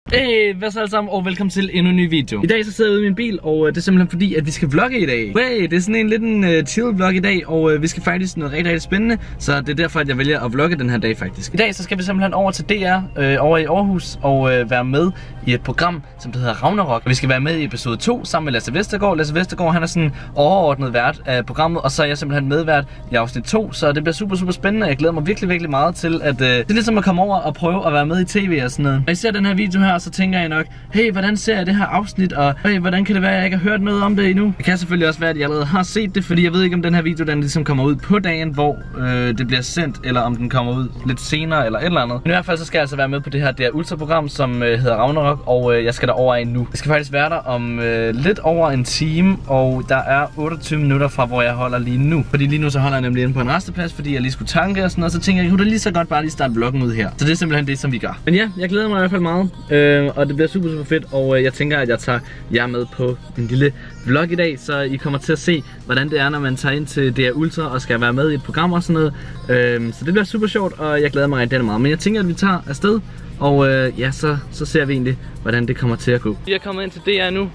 Hey, hvad så alle sammen, og velkommen til endnu en ny video. I dag så sidder jeg ude i min bil, og det er simpelthen fordi, at vi skal vlogge i dag. Hey, det er sådan en lidt chill vlog i dag, og vi skal faktisk noget rigtig spændende. Så det er derfor, at jeg vælger at vlogge den her dag faktisk. I dag så skal vi simpelthen over til DR, over i Aarhus, og være med i et program, som det hedder Ragnarok. Vi skal være med i episode 2 sammen med Lasse Vestergaard. Lasse Vestergaard, han er sådan overordnet vært af programmet, og så er jeg simpelthen medvært i afsnit 2. Så det bliver super spændende. Jeg glæder mig virkelig meget til, at det er ligesom at komme over og prøve at være med i tv og sådan noget. Og I ser den her video her, så tænker jeg nok, hey, hvordan ser jeg det her afsnit, og hey, hvordan kan det være, at jeg ikke har hørt noget om det endnu? Det kan selvfølgelig også være, at jeg allerede har set det, fordi jeg ved ikke, om den her video, den ligesom kommer ud på dagen, hvor det bliver sendt, eller om den kommer ud lidt senere, eller et eller andet. Men i hvert fald så skal jeg altså være med på det her DR Ultra-program, som hedder Ragnarok, og jeg skal derover af nu. Jeg skal faktisk være der om lidt over en time, og der er 28 minutter fra, hvor jeg holder lige nu. Fordi lige nu så holder jeg nemlig inde på en resteplads, fordi jeg lige skulle tanke og sådan noget, så tænker jeg, kunne det lige så godt bare lige starte vloggen ud her. Så det er simpelthen det, som vi gør. Men ja, jeg glæder mig i hvert fald meget, og det bliver super fedt, og jeg tænker, at jeg tager jer med på en lille vlog i dag, så I kommer til at se, hvordan det er, når man tager ind til DR Ultra og skal være med i et program og sådan noget. Så det bliver super sjovt, og jeg glæder mig rigtig meget. Men jeg tænker, at vi tager afsted, og ja, så ser vi egentlig, hvordan det kommer til at gå. Vi er kommet ind til DR nu,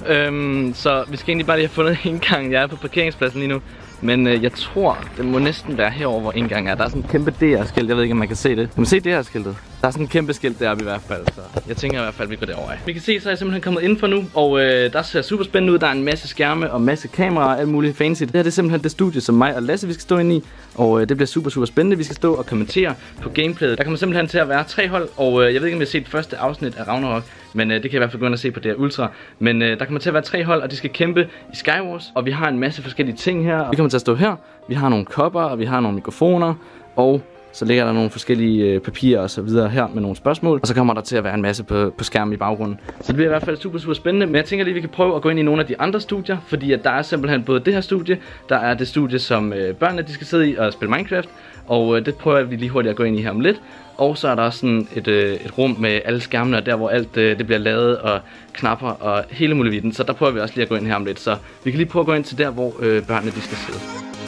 så vi skal egentlig bare lige have fundet indgangen. Jeg er på parkeringspladsen lige nu. Men jeg tror, det må næsten være herover, hvor indgangen er. Der er sådan et kæmpe DR-skilt. Jeg ved ikke, om man kan se det. Kan man se DR-skiltet? Der er sådan et kæmpe skilt deroppe i hvert fald. Så jeg tænker i hvert fald, at vi går derover af. Vi kan se, så er jeg simpelthen kommet indenfor nu. Og der ser super spændende ud. Der er en masse skærme og masse kameraer og alt muligt fancy. Det her det er simpelthen det studie, som mig og Lasse vi skal stå inde i. Og det bliver super spændende. Vi skal stå og kommentere på gameplayet. Der kommer simpelthen til at være 3 hold. Og jeg ved ikke, om I har set første afsnit af Ragnarok. Men det kan jeg i hvert fald gå ind og se på DR Ultra. Men der kommer til at være 3 hold, og de skal kæmpe i Skywars. Og vi har en masse forskellige ting her. Vi kommer til at stå her. Vi har nogle kopper, og vi har nogle mikrofoner. Og så ligger der nogle forskellige papirer og så videre her med nogle spørgsmål. Og så kommer der til at være en masse på skærmen i baggrunden. Så det bliver i hvert fald super spændende. Men jeg tænker lige, at vi kan prøve at gå ind i nogle af de andre studier. Fordi at der er simpelthen både det her studie. Der er det studie, som børnene de skal sidde i og spille Minecraft. Og det prøver vi lige hurtigt at gå ind i her om lidt. Og så er der også sådan et rum med alle skærmene, og der hvor alt det bliver lavet, og knapper og hele muligheden. Så der prøver vi også lige at gå ind her om lidt. Så vi kan lige prøve at gå ind til der, hvor børnene de skal sidde.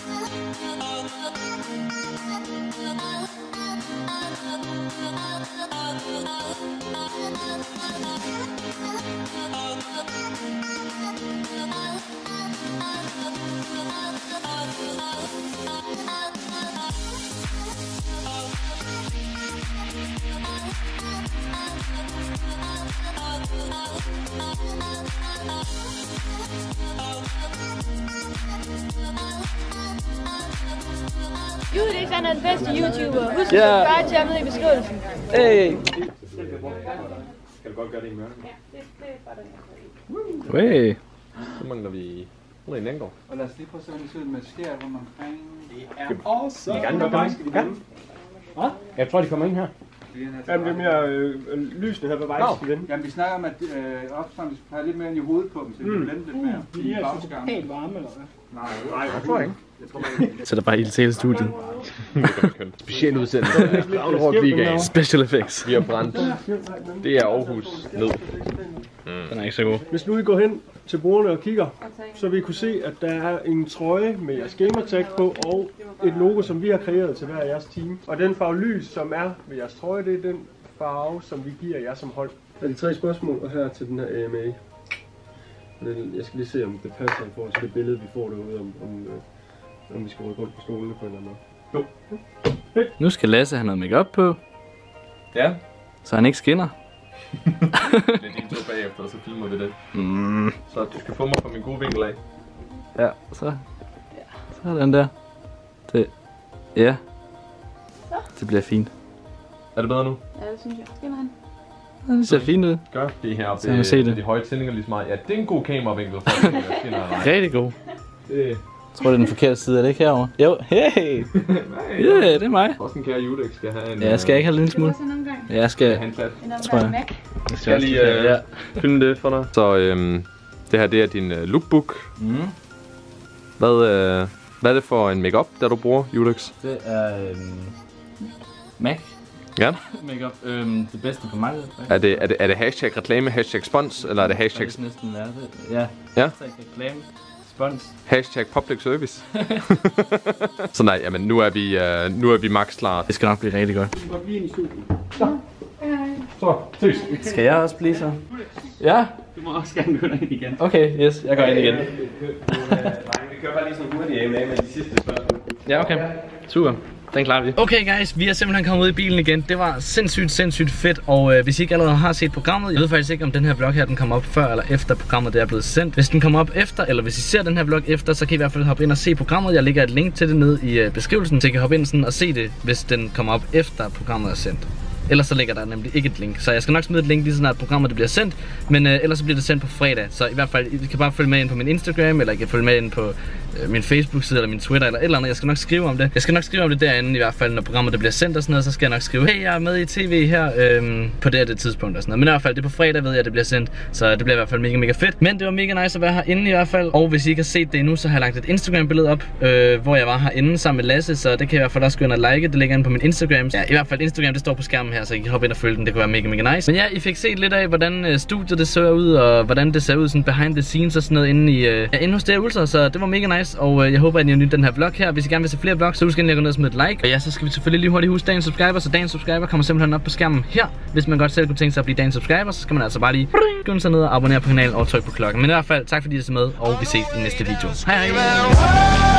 Judix er den bedste YouTuber. Husk at subscribe til ham ned i beskrivelsen. Hey! Skal du godt gøre det i mørke? Ja, det er bare den. Hey! Så mangler vi Ulrik Nengård. Og lad os lige prøve at se, om det ser ud med skær rundt omkring. Det er Vi kan godt komme ind. Hvad? Jeg tror, de kommer ind her. Jamen, det er mere lysende her, hvad vej skal vende. Jamen, vi snakker om, at opstrømmen, vi skal have lidt mere ind i hovedet på dem, så vi kan vende lidt mere. De er altså helt varme, eller hvad? Nej, jeg tror ikke. Så der bare ild til hele studiet. Speciel udsendelse af Ragnarok Ligaen. Special effects. Vi har brændt. Det er Aarhus ned. Den er ikke så god. Hvis nu I går hen til brugerne og kigger, så vil I kunne se, at der er en trøje med jeres gamertag på og et logo, som vi har kreeret til hver af jeres team. Og den farve lys, som er ved jeres trøje, det er den farve, som vi giver jer som hold. Der er de 3 spørgsmål, og her til den her AMA. Jeg skal lige se, om det passer i forhold til det billede, vi får derude, om vi skal rykke rundt på stolene på en eller anden måde. Nu skal Lasse have noget makeup på, Ja. så han ikke skinner. Det er din tur bagefter, og så filmer vi det. Så du skal få mig fra min gode vinkel af. Ja, så er den der. Ja. Det bliver fint. Er det bedre nu? Ja, det synes jeg. Det var han. Ja, det ser fint ud. Gør det her. Så kan man se det. De høje tændinger lige så meget. Ja, det er en god kameravinkel for at Rigtig god. det. Jeg tror, det er den forkerte side, er det ikke herovre? Jo, hey! Ja, det er mig. Også en kære Judix skal have en... Ja, skal jeg ikke have en lille smule? Ja, jeg skal... have en plat. Tror jeg. Mac. Skal jeg lige filme det for dig? Så det her det er din lookbook. Hvad er det for en makeup, der du bruger, Judix? Det er... Mac. Ja. Makeup. Det bedste på markedet. Er det hashtag reklame, hashtag spons, eller er det hashtag... Det næsten være det. Ja. Ja. Hashtag reklame. Spons. Hashtag public service. Så nej, jamen nu er vi max klar. Det skal nok blive rigtig godt. Vi går lige ind i studiet. Hej. Så, ses. Skal jeg også blive så? Ja? Du må også gerne gå ind igen. Okay, yes, jeg går ind igen. Vi kører bare lige sådan hurtigt af med de sidste spørgsmål. Ja, okay. Super. Den klarer vi. Okay guys, vi er simpelthen kommet ud i bilen igen. Det var sindssygt fedt, og hvis I ikke allerede har set programmet, jeg ved faktisk ikke om den her vlog her, den kommer op før eller efter programmet det er blevet sendt. Hvis den kommer op efter, eller hvis I ser den her vlog efter, så kan I i hvert fald hoppe ind og se programmet. Jeg lægger et link til det nede i beskrivelsen, så I kan hoppe ind sådan og se det, hvis den kommer op efter programmet er sendt. Ellers så ligger der nemlig ikke et link. Så jeg skal nok smide et link lige snart programmet det bliver sendt. Men ellers så bliver det sendt på fredag. Så i hvert fald, I kan bare følge med ind på min Instagram, eller I kan følge med ind på min Facebook-side, eller min Twitter, eller et eller andet. Jeg skal nok skrive om det. Jeg skal nok skrive om det derinde, i hvert fald, når programmet det bliver sendt og sådan noget. Så skal jeg nok skrive, hey, jeg er med i tv her på det tidspunkt og sådan noget. Men i hvert fald, det er på fredag, ved jeg, det bliver sendt. Så det bliver i hvert fald mega fedt. Men det var mega nice at være herinde i hvert fald. Og hvis I ikke har set det endnu, så har jeg lagt et Instagram-billede op, hvor jeg var herinde sammen med Lasse. Så det kan jeg i hvert fald også gå ind og like. Det ligger inde på min Instagram. Ja, i hvert fald Instagram, det står på skærmen her, så I kan hoppe ind og følge den. Det kunne være mega nice. Men ja, I fik set lidt af, hvordan studiet det ser ud, og hvordan det ser ud sådan behind the scenes og sådan noget inde hos DR Ultra. Så det var mega nice, og jeg håber, at I har nydt den her vlog her. Hvis I gerne vil se flere vlogs, så husk endelig at gå ned og smide et like. Og ja, så skal vi selvfølgelig lige hurtigt huske dagens subscriber, så dagens subscriber kommer simpelthen op på skærmen her. Hvis man godt selv kunne tænke sig at blive dagens subscriber, så skal man altså bare lige gå ned og abonnere på kanalen og trykke på klokken. Men i hvert fald, tak fordi I så med, og vi ses i næste video. Hej hej!